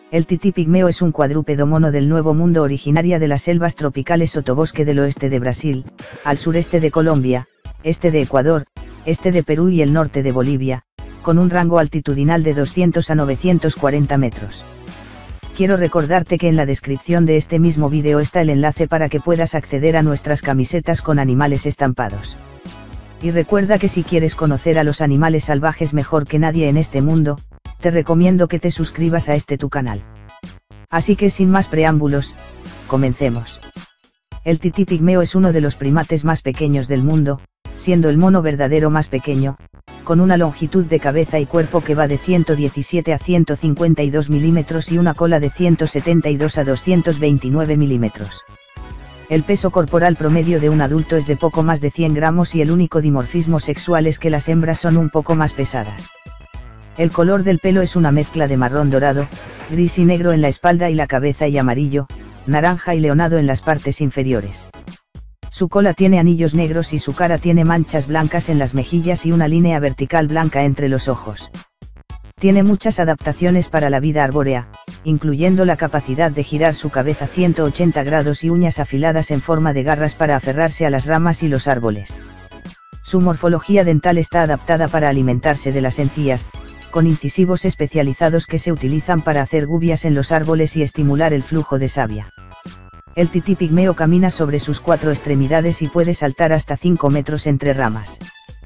El tití pigmeo es un cuadrúpedo mono del Nuevo Mundo originaria de las selvas tropicales sotobosque del oeste de Brasil, al sureste de Colombia, este de Ecuador, este de Perú y el norte de Bolivia, con un rango altitudinal de 200 a 940 metros. Quiero recordarte que en la descripción de este mismo vídeo está el enlace para que puedas acceder a nuestras camisetas con animales estampados. Y recuerda que si quieres conocer a los animales salvajes mejor que nadie en este mundo, te recomiendo que te suscribas a tu canal. Así que sin más preámbulos, comencemos. El tití pigmeo es uno de los primates más pequeños del mundo, siendo el mono verdadero más pequeño, con una longitud de cabeza y cuerpo que va de 117 a 152 milímetros y una cola de 172 a 229 milímetros. El peso corporal promedio de un adulto es de poco más de 100 gramos y el único dimorfismo sexual es que las hembras son un poco más pesadas. El color del pelo es una mezcla de marrón dorado, gris y negro en la espalda y la cabeza y amarillo, naranja y leonado en las partes inferiores. Su cola tiene anillos negros y su cara tiene manchas blancas en las mejillas y una línea vertical blanca entre los ojos. Tiene muchas adaptaciones para la vida arbórea, incluyendo la capacidad de girar su cabeza 180 grados y uñas afiladas en forma de garras para aferrarse a las ramas y los árboles. Su morfología dental está adaptada para alimentarse de las encías, con incisivos especializados que se utilizan para hacer gubias en los árboles y estimular el flujo de savia. El tití pigmeo camina sobre sus 4 extremidades y puede saltar hasta 5 metros entre ramas.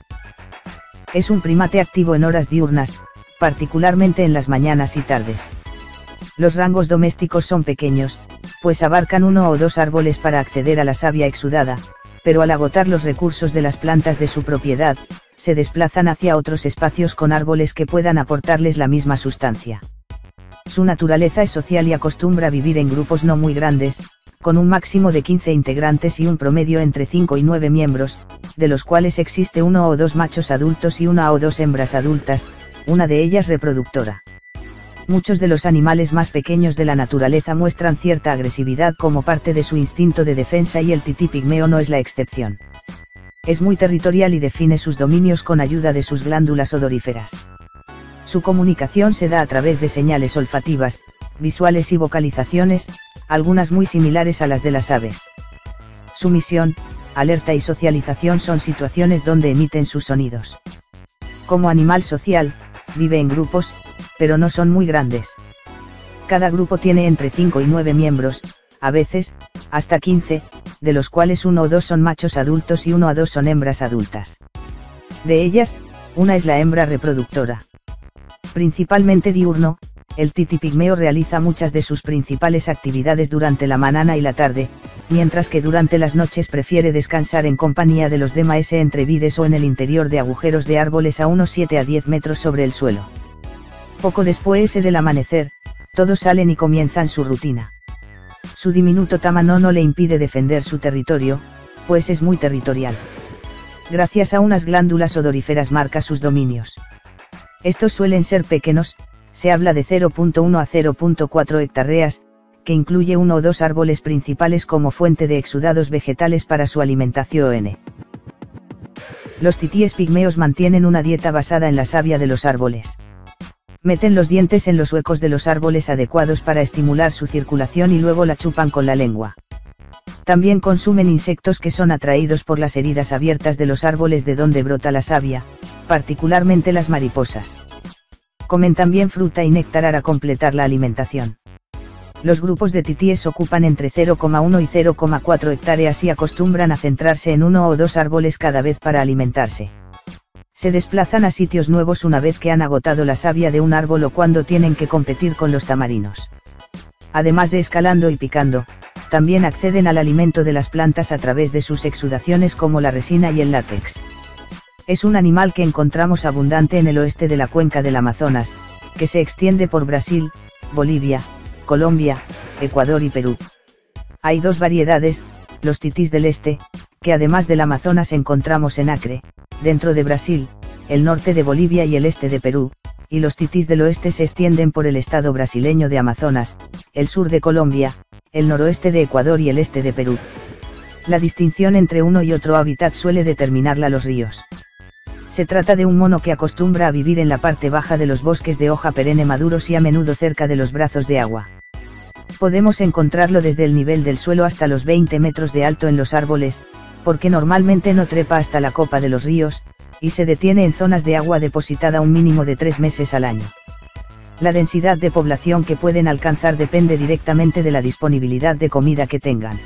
Es un primate activo en horas diurnas, particularmente en las mañanas y tardes. Los rangos domésticos son pequeños, pues abarcan 1 o 2 árboles para acceder a la savia exudada, pero al agotar los recursos de las plantas de su propiedad, se desplazan hacia otros espacios con árboles que puedan aportarles la misma sustancia. Su naturaleza es social y acostumbra vivir en grupos no muy grandes, con un máximo de 15 integrantes y un promedio entre 5 y 9 miembros, de los cuales existe 1 o 2 machos adultos y 1 o 2 hembras adultas, una de ellas reproductora. Muchos de los animales más pequeños de la naturaleza muestran cierta agresividad como parte de su instinto de defensa y el tití pigmeo no es la excepción. Es muy territorial y define sus dominios con ayuda de sus glándulas odoríferas. Su comunicación se da a través de señales olfativas, visuales y vocalizaciones, algunas muy similares a las de las aves. Su misión, alerta y socialización son situaciones donde emiten sus sonidos. Como animal social, vive en grupos, pero no son muy grandes. Cada grupo tiene entre 5 y 9 miembros, a veces, hasta 15, de los cuales 1 o 2 son machos adultos y 1 a 2 son hembras adultas. De ellas, una es la hembra reproductora. Principalmente diurno, el tití pigmeo realiza muchas de sus principales actividades durante la mañana y la tarde, mientras que durante las noches prefiere descansar en compañía de los demás entre vides o en el interior de agujeros de árboles a unos 7 a 10 metros sobre el suelo. Poco después del amanecer, todos salen y comienzan su rutina. Su diminuto tamaño no le impide defender su territorio, pues es muy territorial. Gracias a unas glándulas odoríferas marca sus dominios. Estos suelen ser pequeños, se habla de 0.1 a 0.4 hectáreas, que incluye 1 o 2 árboles principales como fuente de exudados vegetales para su alimentación. Los titíes pigmeos mantienen una dieta basada en la savia de los árboles. Meten los dientes en los huecos de los árboles adecuados para estimular su circulación y luego la chupan con la lengua. También consumen insectos que son atraídos por las heridas abiertas de los árboles de donde brota la savia, particularmente las mariposas. Comen también fruta y néctar para completar la alimentación. Los grupos de titíes ocupan entre 0,1 y 0,4 hectáreas y acostumbran a centrarse en 1 o 2 árboles cada vez para alimentarse. Se desplazan a sitios nuevos una vez que han agotado la savia de un árbol o cuando tienen que competir con los tamarinos. Además de escalando y picando, también acceden al alimento de las plantas a través de sus exudaciones como la resina y el látex. Es un animal que encontramos abundante en el oeste de la cuenca del Amazonas, que se extiende por Brasil, Bolivia, Colombia, Ecuador y Perú. Hay 2 variedades, los titís del este, que además del Amazonas encontramos en Acre, dentro de Brasil, el norte de Bolivia y el este de Perú, y los titís del oeste se extienden por el estado brasileño de Amazonas, el sur de Colombia, el noroeste de Ecuador y el este de Perú. La distinción entre uno y otro hábitat suele determinarla los ríos. Se trata de un mono que acostumbra a vivir en la parte baja de los bosques de hoja perenne maduros y a menudo cerca de los brazos de agua. Podemos encontrarlo desde el nivel del suelo hasta los 20 metros de alto en los árboles, porque normalmente no trepa hasta la copa de los ríos, y se detiene en zonas de agua depositada un mínimo de 3 meses al año. La densidad de población que pueden alcanzar depende directamente de la disponibilidad de comida que tengan.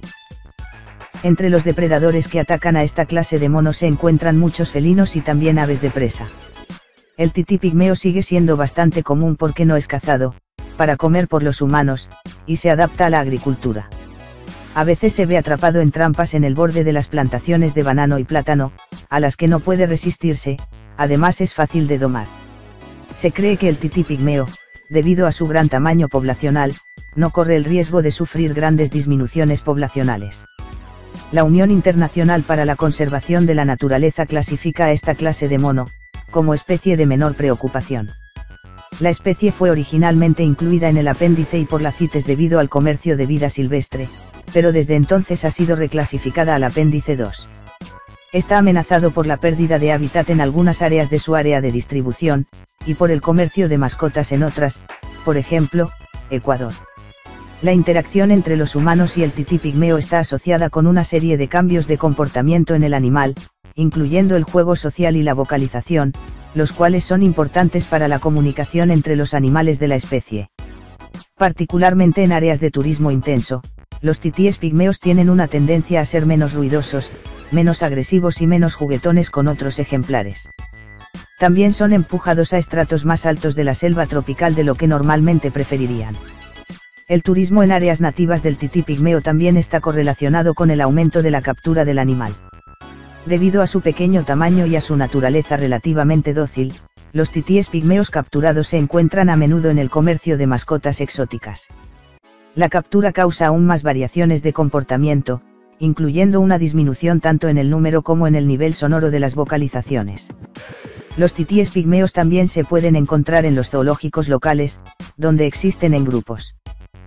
Entre los depredadores que atacan a esta clase de monos se encuentran muchos felinos y también aves de presa. El tití pigmeo sigue siendo bastante común porque no es cazado, para comer por los humanos, y se adapta a la agricultura. A veces se ve atrapado en trampas en el borde de las plantaciones de banano y plátano, a las que no puede resistirse, además es fácil de domar. Se cree que el tití pigmeo, debido a su gran tamaño poblacional, no corre el riesgo de sufrir grandes disminuciones poblacionales. La Unión Internacional para la Conservación de la Naturaleza clasifica a esta clase de mono, como especie de menor preocupación. La especie fue originalmente incluida en el apéndice y por la CITES debido al comercio de vida silvestre, pero desde entonces ha sido reclasificada al apéndice 2. Está amenazado por la pérdida de hábitat en algunas áreas de su área de distribución, y por el comercio de mascotas en otras, por ejemplo, Ecuador. La interacción entre los humanos y el tití pigmeo está asociada con una serie de cambios de comportamiento en el animal, incluyendo el juego social y la vocalización, los cuales son importantes para la comunicación entre los animales de la especie. Particularmente en áreas de turismo intenso, los titíes pigmeos tienen una tendencia a ser menos ruidosos, menos agresivos y menos juguetones con otros ejemplares. También son empujados a estratos más altos de la selva tropical de lo que normalmente preferirían. El turismo en áreas nativas del tití pigmeo también está correlacionado con el aumento de la captura del animal. Debido a su pequeño tamaño y a su naturaleza relativamente dócil, los titíes pigmeos capturados se encuentran a menudo en el comercio de mascotas exóticas. La captura causa aún más variaciones de comportamiento, incluyendo una disminución tanto en el número como en el nivel sonoro de las vocalizaciones. Los titíes pigmeos también se pueden encontrar en los zoológicos locales, donde existen en grupos.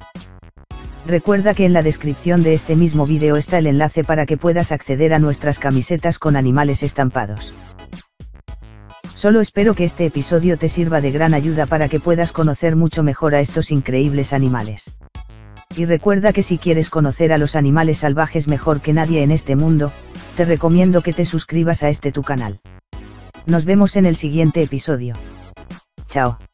Recuerda que en la descripción de este mismo vídeo está el enlace para que puedas acceder a nuestras camisetas con animales estampados. Solo espero que este episodio te sirva de gran ayuda para que puedas conocer mucho mejor a estos increíbles animales. Y recuerda que si quieres conocer a los animales salvajes mejor que nadie en este mundo, te recomiendo que te suscribas a tu canal. Nos vemos en el siguiente episodio. Chao.